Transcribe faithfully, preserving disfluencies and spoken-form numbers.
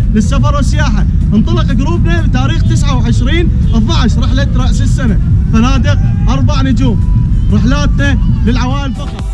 للسفر والسياحه. انطلق جروبنا بتاريخ تسعة وعشرين اثني عشر رحله راس السنه، فنادق اربع نجوم، رحلاتنا للعوائل فقط.